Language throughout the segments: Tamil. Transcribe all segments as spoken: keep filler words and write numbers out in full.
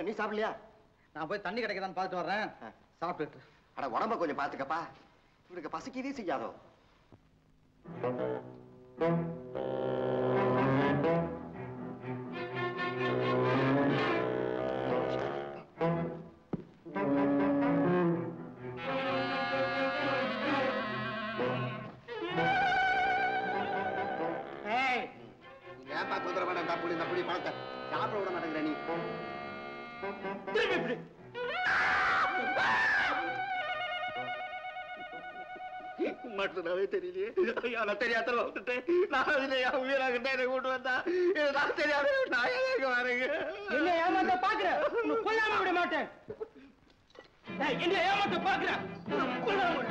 நீ சாப்பிடலையா? நான் போய் தண்ணி கிடைக்கதான்னு பார்த்துட்டு வர்றேன். சாப்பிட்டுட்டு. அட உடம்ப கொஞ்சம் பார்த்துக்கப்பா. இவனுக்கு பசிக்கவே செய்யாதோ. ஏன்பா குதிரை வேண்டாம் தப்புடி தப்புடி பழத்தை சாப்பிட விட மாட்டேங்கிற நீ. மட்டும்தாவே தெரியலையே. நான் தெரியாத விட்டுட்டேன். நான் உயிராகிட்டே எனக்கு கூட்டு வந்தா நான் தெரியாத நான் எங்க வரேங்க. என்ன ஏமாத்த பாக்குற? கொல்லாம விட மாட்டேன். என்ன ஏமாத்த பாக்குற? கொல்லாம விட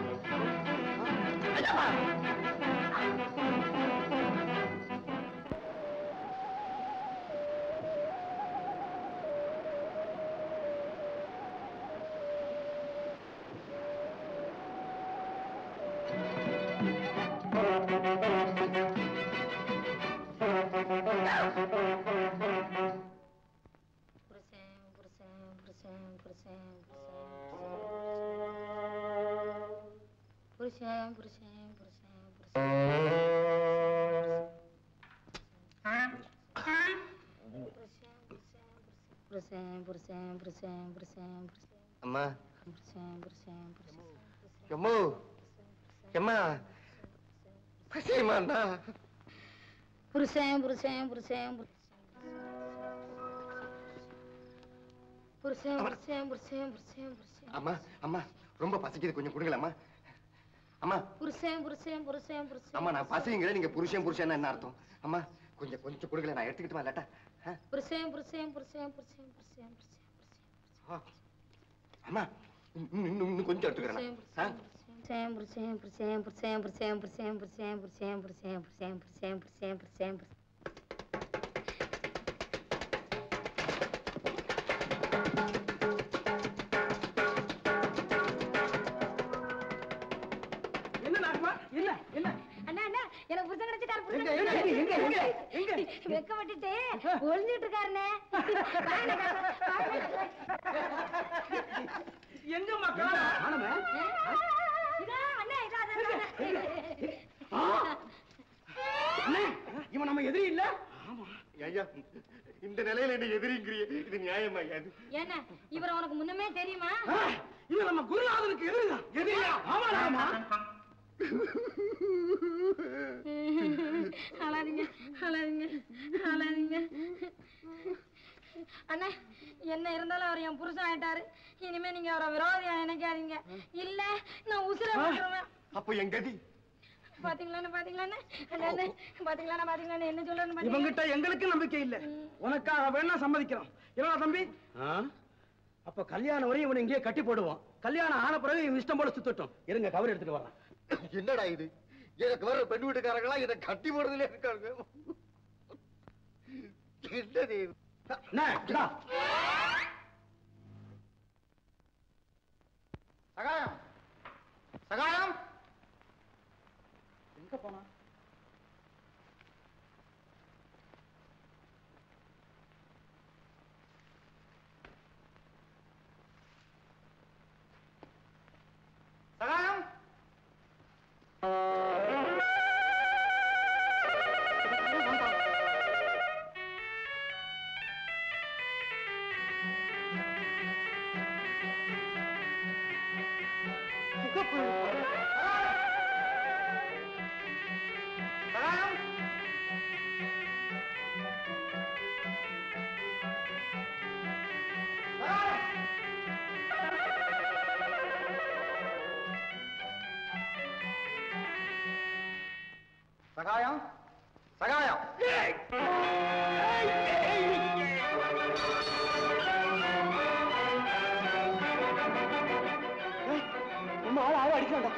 புருஷன் புருஷன் புருஷன் புருஷன் புருஷன் புருஷன் புருஷன் புருஷன் அம்மா புருஷன் புருஷன் புருஷன் எம்மோ எம்மா பசியம்மாண்ணா புருஷன் புருஷன் புருஷன் புருஷன் புருஷன் புருஷன் புருஷன் புருஷன் அம்மா அம்மா ரொம்ப பசிக்குது கொஞ்சம் கொடுங்களா அம்மா. அம்மா புருஷன் புருஷன் புருஷன் புருஷன் அம்மா நான் பசிங்கிற நீங்க புருஷன் புருஷன் என்ன அர்த்தம்? அம்மா கொஞ்சம் கொஞ்சம் கொடுக்கல நான் எடுத்துக்கிட்டுமா இல்லாட்டா? புருஷன் புருஷன் புருஷன் புருஷன் புருஷன் புருஷன் அம்மா இன்னும் கொஞ்சம் எடுத்துக்கிறேன். புருஷன் புருஷன் புருஷன் புருஷன் புருஷன் புருஷன் புருஷன் புருஷன் புருஷன் புருஷன் புருஷன் புருஷன் புருஷன் புருஷன் வெக்கப்பட்டுட்டு ஒளிஞ்சிட்டு இருக்காருனே. எங்கம்மா காணோமே? இவன் நம்ம எதிரி இல்ல? ஐயா இந்த நிலையில என்ன எதிரிங்கிறிய இது நியாயமா? என்ன இவர் உனக்கு முன்னமே தெரியுமா? இவன் நம்ம குருநாதனுக்கு எதிரிதான். எதிரியா? ஆமா ஆமா. அழாதீங்க அழாதீங்க அழாதீங்க. அண்ணா என்ன இருந்தாலும் அவர் என் புருஷன் ஆயிட்டாரு. இனிமே நீங்க அவரை விரோதியா நினைக்காதீங்க. இல்ல நான் உசுர போட்டுருவேன். அப்ப என் கதி பாத்தீங்களா பாத்தீங்களா பாத்தீங்களா பாத்தீங்களா என்ன சொல்றேன்னு இவங்கிட்ட எங்களுக்கு நம்பிக்கை இல்ல. உனக்காக வேணா சம்மதிக்கிறோம். இல்ல தம்பி? அப்ப கல்யாணம் வரையும் இவனை இங்கேயே கட்டி போடுவோம். கல்யாணம் ஆன பிறகு இவன் இஷ்டம் போல சுத்தட்டும். இருங்க கவர் எடுத்துட்டு வரலாம். என்னடா இது? எனக்கு வர்ற பெண் வீட்டுக்காரங்களா இதை கட்டி போடுறதுல இருக்காங்க. என்னது? சகாயம் சகாயம் எங்க போனா? சகாயம் சகாயம் சகாயம் நம்ம ஆள் ஆள அடிக்கலாம்டா.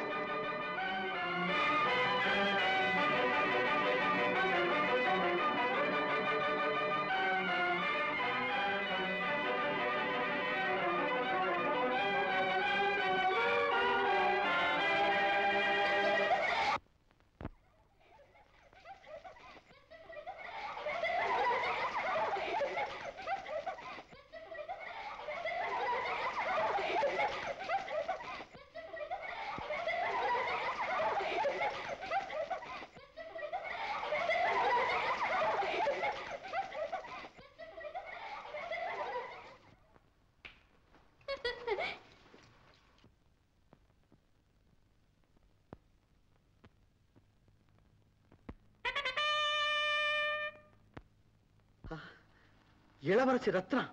இளவரசி ரத்னா.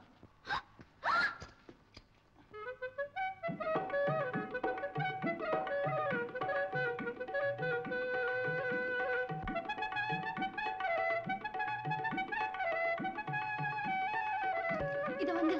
இது வந்து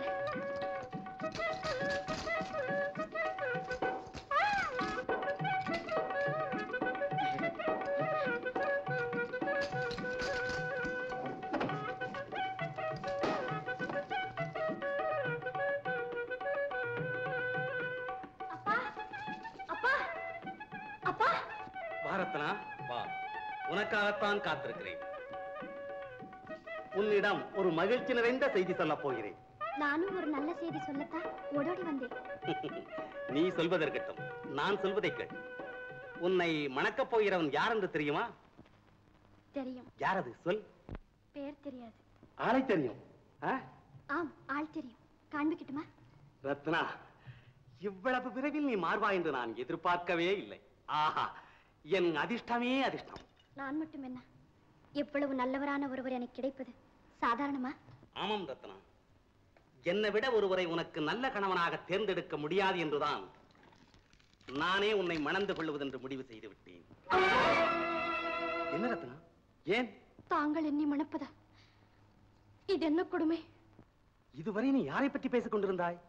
ரத்னா, வா, உனக்காகத்தான் காத்திருக்கிறேன். உன்னிடம் ஒரு மகிழ்ச்சி நிறைந்த செய்தி சொல்ல போகிறேன். நானும் ஒரு நல்ல செய்தி சொல்லத்தான் ஓடோடி வந்தேன். நீ சொல்வதற்கட்டும், நான் சொல்வதை கேள். உன்னை மணக்கப் போகிறவன் யார் என்று தெரியுமா? தெரியும். யார் அது? சொல். பேர் தெரியாது. ஆளை தெரியும். ஆம், ஆள் தெரியும். காண்பிக்கட்டுமா? ரத்னா, இவ்வளவு விரைவில் நீ மாறுவா என்று நான் எதிர்பார்க்கவே இல்லை. ஆஹா, என் அதிர்ஷ்டமே அதிர்ஷ்டம். நான் மட்டும் என்ன, எவ்வளவு நல்லவரான ஒருவர் எனக்கு கிடைப்பது சாதாரணமா? ஆமாம் ரத்னா, என்னை விட ஒருவரை உனக்கு நல்ல கணவனாக தேர்ந்தெடுக்க முடியாது என்றுதான் நானே உன்னை மணந்து கொள்வதென்று முடிவு செய்து விட்டேன். என்ன ரத்னா, ஏன்? தாங்கள் என்னை மணப்பதா? இது என்ன கொடுமை? இதுவரை நீ யாரை பற்றி பேசிக் கொண்டிருந்தாய்?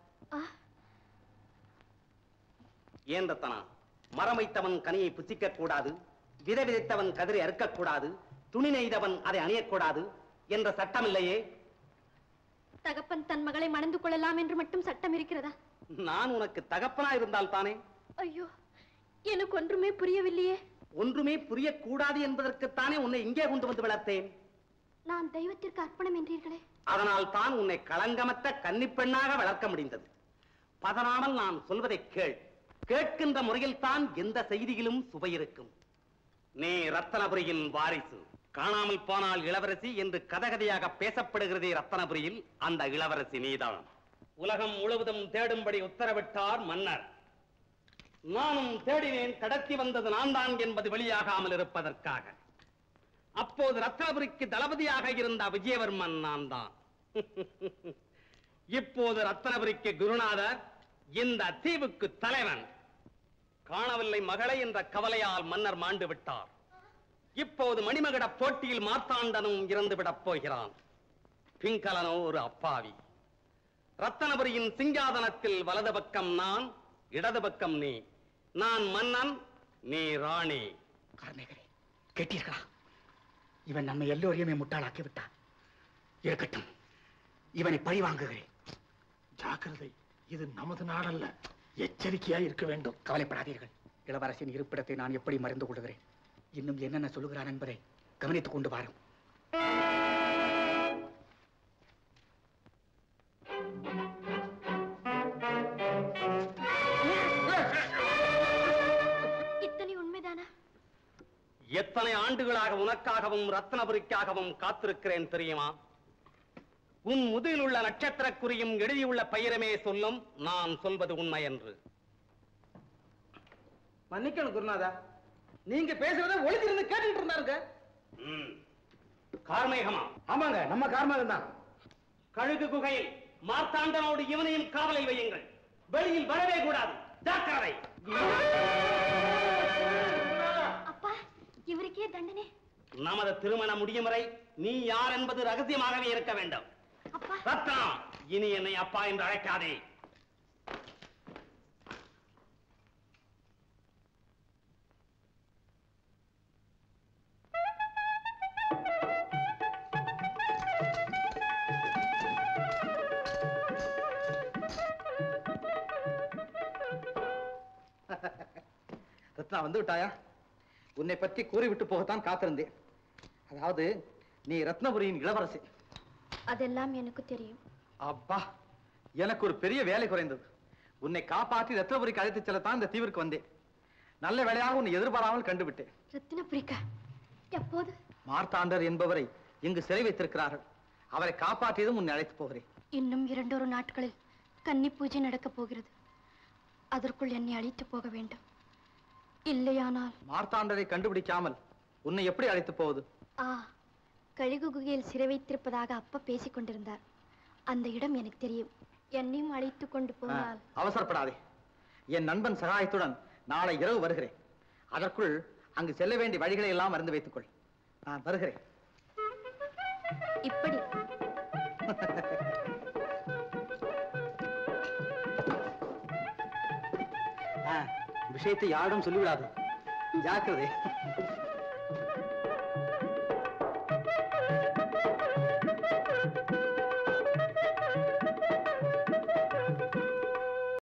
ஏன் ரத்னா, மரம் வைத்தவன் கனியை புசிக்க கூடாது, விதை விதைத்தவன் கதிரை அறுக்கக்கூடாது, துணி நெய்தவன் அதை அணியக்கூடாது என்ற சட்டம் இல்லையே? தகப்பன் தன் மகளை மணந்து கொள்ளலாம் என்று மட்டும் சட்டம் இருக்கிறதா? நான் உனக்கு தகப்பனா இருந்தால் தானே. ஐயோ, எனக்கு ஒன்றுமே புரியவில்லையே. ஒன்றுமே புரியக்கூடாது என்பதற்குத்தானே உன்னை இங்கே கொண்டு வந்து வளர்த்தேன். நான் தெய்வத்திற்கு அர்ப்பணம் என்றீர்களே. அதனால் தான் உன்னை களங்கமற்ற கன்னிப்பெண்ணாக வளர்க்க முடிந்தது. பதறாமல் நான் சொல்வதை கேள். கேட்கின்ற முறையில் தான் எந்த செய்தியிலும் சுவை இருக்கும். நீ ரத்தனபுரியின் வாரிசு. காணாமல் போனால் இளவரசி என்று கதகதையாக பேசப்படுகிறதே ரத்தனபுரியில், அந்த இளவரசி நீதான். உலகம் முழுவதும் தேடும்படி உத்தரவிட்டார் மன்னர். நானும் தேடினேன், கடத்தி வந்தது நான் தான் என்பது வெளியாகாமல் இருப்பதற்காக. அப்போது ரத்தனபுரிக்கு தளபதியாக இருந்த விஜயவர்மன் நான் தான். இப்போது ரத்தனபுரிக்கு குருநாதர், இந்த தீவுக்கு தலைவன். காணவில்லை மகளை என்ற கவலையால் மன்னர் மாண்டு விட்டார். இப்போது மணிமகட போட்டியில் மார்த்தாண்டனும் இறந்துவிடப் போகிறான். பிங்கலனோ ஒரு அப்பாவி. ரத்தனபுரியின் சிங்காதனத்தில் வலது பக்கம் நான், இடது பக்கம் நீ. நான் மன்னன், நீ ராணி. கார்மேகரே, கேட்டீர்களா? இவன் நம்ம எல்லோரையுமே முட்டாளாக்கி விட்டான். இருக்கட்டும், இவனை பழி வாங்குகிறேன். ஜாக்கிரதை, இது நமது நாடல்ல. எச்சரிக்கையா இருக்க வேண்டும். கவலைப்படாதீர்கள். இளவரசின் இருப்பிடத்தை நான் எப்படி மறந்து கொள்கிறேன். இன்னும் என்னென்ன சொல்லுகிறான் என்பதை கவனித்துக் கொண்டு வாரும். இத்தனை உண்மைதானா? எத்தனை ஆண்டுகளாக உனக்காகவும் ரத்னபுரிக்காகவும் காத்திருக்கிறேன் தெரியுமா? உன் முதுகில் உள்ள நட்சத்திரக்குறியும் எழுதியுள்ள பெயரமே சொல்லும் நான் சொல்வது உண்மை என்று. மன்னிக்கணும் குருநாதா, நீங்க பேசுறத ஒளிஞ்சிருந்து கேட்டுட்டு இருந்தாருங்க. கார்மேகமா? ஆமாங்க, நம்ம கார்மேகம் தான். கழுகு குகையில் மார்த்தாண்டனோடு இவனையும் காவலில் வையுங்கள். வெளியில் வரவே கூடாது. ஜாக்கிரதை. அப்பா, இவருக்கே தண்டனை? நமது திருமணம் முடியும் வரை நீ யார் என்பது ரகசியமாகவே இருக்க வேண்டும். ரத்னா, இனி என்னை அப்பா என்று அழைக்காதே. ரத்னா, வந்து விட்டாயா? உன்னை பற்றி கூறிவிட்டு போகத்தான் காத்திருந்தேன். அதாவது நீ ரத்னபுரியின் இளவரசி. அதெல்லாம் எனக்கு தெரியும். அப்பா, எனக்கு ஒரு பெரிய வேலை குறைந்தது. உன்னை காப்பாற்றி ரத்னபுரிக்கு அழைத்து செல்லத்தான் இந்த தீவிற்கு வந்தேன். நல்ல வேலையாக உன்னை எதிர்பாராமல் கண்டுவிட்டேன். ரத்னபுரிக்கா? எப்போது? மார்த்தாண்டர் என்பவரை இங்கு சிறை வைத்திருக்கிறார்கள். அவரை காப்பாற்றியதும் உன்னை அழைத்து போகிறேன். இன்னும் இரண்டொரு நாட்களில் கன்னி பூஜை நடக்கப் போகிறது. அதற்குள் என்னை அழைத்து போக வேண்டும். இல்லையானால் மார்த்தாண்டரை கண்டுபிடிக்காமல் உன்னை எப்படி அழைத்து போவது? ஆ, கழுகு குகையில் சிறை வைத்திருப்பதாக அப்பா பேசிக் கொண்டிருந்தார். அந்த இடம் எனக்கு தெரியும். என்னையும் அழைத்து கொண்டு போனால். அவசரப்படாதே. என் நண்பன் சகாயத்துடன் நாளை இரவு வருகிறேன். அதற்குள் அங்கு செல்ல வேண்டிய வழிகளை எல்லாம் அறிந்து வைத்துக் கொள். நான் வருகிறேன். இப்படி விஷயத்தை யாரும் சொல்லிவிடாது. ஜாக்கிரதை.